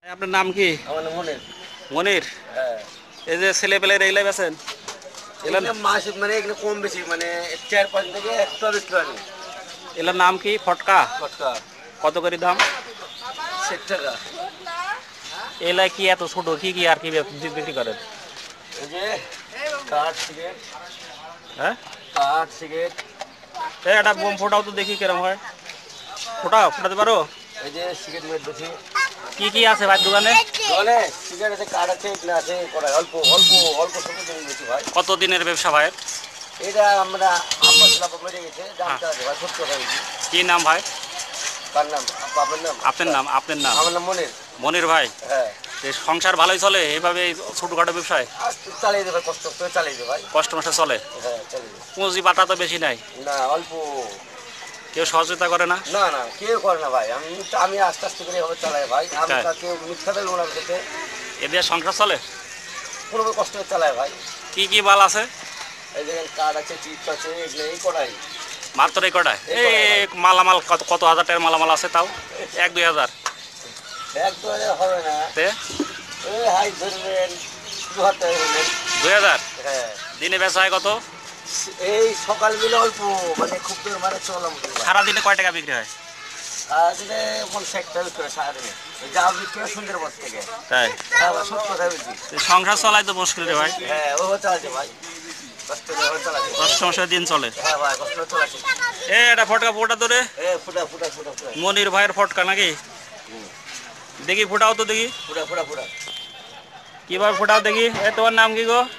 আপনার নাম কি? আমার নাম মনির। মনির। হ্যাঁ, এই যে ছেলে পেলে এগুলাই বেছেন এলার এখানে মাস মানে এখানে কম বেশি মানে 4-5 থেকে একটা বিক্রি হয় না। এলার নাম কি? ফটকা। ফটকা কত করে দাম? 60 টাকা। এলা কি এত ছোট? কি কি আর কি বিক্রি করেন? এই যে কাঠ সিগারেট, হ্যাঁ, কাঠ সিগারেট, একটা বোম ফোটাও তো দেখি কিরম হয়। ফোটাও, ফোটাতে পারো? এই যে সিগারেট মেট বেশি। কি কি আছে ভাই দোকানে? দোকানে সিগারেট আছে, কাঠ আছে, এগুলো আছে, কড়াই অল্প অল্প অল্প সময় জিনিস বেশি ভাই। কত দিনের ব্যবসা ভাই? এটা আমরা আব্বা ছিল, আব্বা মরে গেছে, হ্যাঁ। দামটা আছে ভাই 70 টাকা কেজি। কি নাম ভাই? কার নাম? আব্বা, আপনার নাম? আপনার নাম? আপনার নাম আমার নাম মনির। মনির ভাই। হ্যাঁ, এই সংসার ভালোই চলে এইভাবে এই ছোটখাটো ব্যবসায়? আর চালিয়ে দেবে, কষ্ট করে চালিয়ে দেবে ভাই। কষ্ট মষ্ট চলে? হ্যাঁ, চালিয়ে দেবে। পুঁজি পাটা তো বেশি নাই? না, অল্প। কেউ সহযোগিতা করে না? না না, কেউ করে না ভাই। আমি আস্তে আস্তে করে এভাবে চালাই ভাই। আমি তাই? কেউ মিথ্যা দেবো না সাথে, এদের সংসার চলে? কোনো কষ্ট করে চালাই ভাই। কি কি মাল আছে? এই দেখেন কার্ড আছে, চিপস আছে, এগুলো এই কটাই। মাত্র এই কটায়? এই এই কটাই। মালামাল কত কত হাজার টাকার মালামাল আছে তাও? 1-2 হাজার? 1-2 হাজার হবে না। তে এই হাই ধরবেন 2 হাজার টাকা ধরবেন। 2 হাজার? হ্যাঁ, দিনে বেচা হয় কত? এই সকাল মিলে অল্প, মানে খুব তো মানে চলাম। সারাদিনে কয় টাকা বিক্রি হয়? সারাদিনে 50 টাকা বিক্রি হয় সারাদিনে। যা বিক্রি হয় সুন্দরবন থেকে। তাই? হ্যাঁ ভাই, সত্যি কথা বলছি। এই সংসার চলাই তো মুশকিল রে ভাই। হ্যাঁ, ওভাবে চালাচ্ছে ভাই, কষ্ট করে ওভাবে চালাচ্ছে। কষ্ট মশায় দিন চলে। হ্যাঁ ভাই, কষ্ট করে চালাচ্ছে। এটা ফটকা ফোটা ধরে ফুটা ফুটা ফুটা ফুটা মনির ভাইয়ের ফটকা নাকি? দেখি ফোটাও তো দেখি। ফুটা ফুটা ফুটা। কিভাবে ফোটাও দেখি। তোমার নাম কি গো?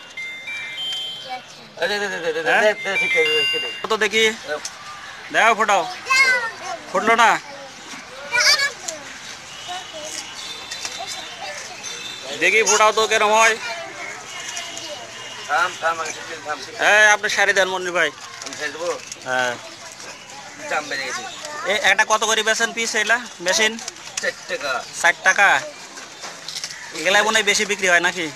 হ্যাঁ? তো দেখি, দেখো ফোটাও। ফুটলো না? দেখি ফোটাও তো কেরম হয়। হ্যাঁ, আপনি শাড়ি দেন মনির ভাই। হ্যাঁ, এটা কত করে বেছেন পিস? এগুলা মেশিন 60 টাকা? এগুলাই মনে হয় বেশি বিক্রি হয় নাকি?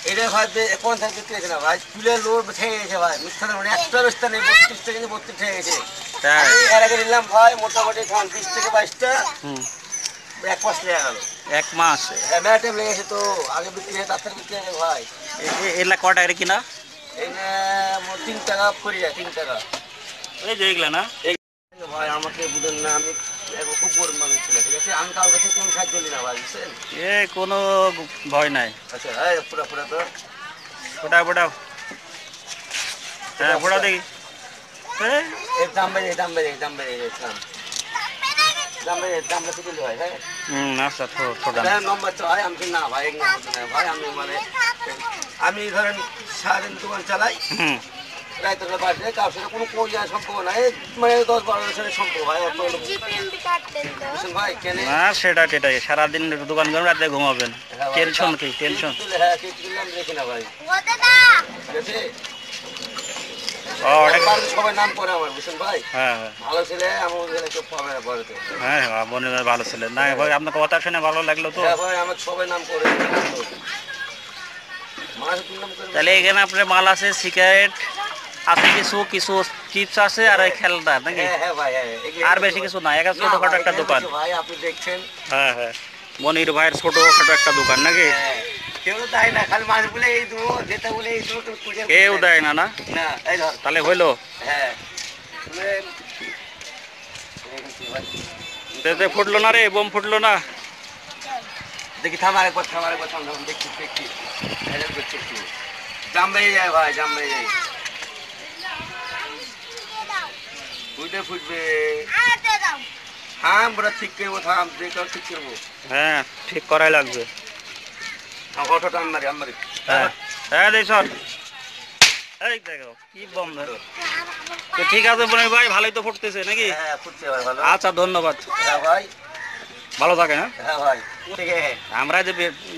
তাই? মোটামুটি 20 থেকে 22টা হুম, 1 মাস লেগে গেল। 1 মাস? হ্যাঁ, মেলা টাইম লেগেছে তো। আগে বিক্রি হয়, তাড়াতাড়ি বিক্রি হয় ভাই। এগুলা কটা এর কিনা? এই 3 টাকা পড়ে যায়, 3 টাকা। এই যে এগুলা না? ভাই আমাকে বুঝেন না, আমি খুব গরিব মানুষ ছিল, ঠিক আছে? আমি কারোর কাছে কোনো সাহায্য নিই না ভাই, বুঝছেন? কোনো ভয় নাই। আচ্ছা, পুরা পুরা তো। ফোটাও ফোটাও। হ্যাঁ, ফোটাও দেখি। এই, এর দাম বেড়ে, দাম বেড়ে, দাম বেড়ে গেছে। দাম বেড়ে, দামটা তুলে ভাই, হ্যাঁ। আচ্ছা, ফোটান। নম্বর তো হয়, আমি না ভাই, এক নম্বর না ভাই। আমি মানে আমি ধরেন সারাদিন দোকান চালাই, হুম, রাইতে বাড়িতে কারোর সাথে কোনো যাওয়ার সম্পর্ক নাই। মানে 10-12 বছরের সম্পর্ক ভাই, অত বুঝছেন ভাই? কেন? না সেটা টেটাই সারাদিন দোকান করেন, রাতে ঘুমাবেন। হ্যাঁ ভাই, টেনশন কি টেনশন? হ্যাঁ, কি তুললে আমি দেখি না ভাই, ঠিক আছে? বাড়িতে সবাই নাম করে আমার, বুঝছেন ভাই? হ্যাঁ হ্যাঁ ভালো ছেলে, আমার ছেলে কেউ পাবে না বাড়িতে। হ্যাঁ হ্যাঁ, বোনের ভালো ছিলেন না ভাই? আপনার কথা শুনে ভালো লাগলো তো। হ্যাঁ ভাই, আমাকে সবাই নাম করে। মানুষ নাম করে। তাহলে এখানে আপনার মাল আছে, সিগারেট আছে, কিছু কিছু চিপস আছে, আর ওই খেলনা নাকি? হ্যাঁ হ্যাঁ ভাই, হ্যাঁ, আর বেশি কিছু না, একা ছোটখাটো একটা দোকান? ভাই আপনি দেখছেন। হ্যাঁ হ্যাঁ, মনির ভাইয়ের ছোটখাটো একটা দোকান নাকি? কেউ দেয় না, খালি মানুষ বলে এই দেবো, যেটা বলে এই দেবো। কেউ দেয় না? না না, এই ধর। তাহলে হইলো? হ্যাঁ, ফুটলো না রে? বোম ফুটলো না? দেখি, থাম আরেকবার, থাম আরেকবার, থাম, থাম, দেখছি দেখছি। দেখছি একটু জাম বেরিয়ে যায় ভাই, জাম বেরিয়ে যায়। বুঝতে ফুটবে। থাম বড়, ঠিক করবো, থাম, দেখো ঠিক করবো। হ্যাঁ, ঠিক করাই লাগবে। অটোটা আনমারি আনমারি। হ্যাঁ হ্যাঁ, দেখ সর। এই দেখো কি বম। তো ঠিক আছে মনির ভাই, ভালোই তো ফুটতেছে নাকি? হ্যাঁ, ফুটছে ভাই, ভালো। আচ্ছা, ধন্যবাদ। হ্যাঁ ভাই, ভালো থাকেন। হ্যাঁ, হ্যাঁ ভাই, ঠিক আছে। আমরা যে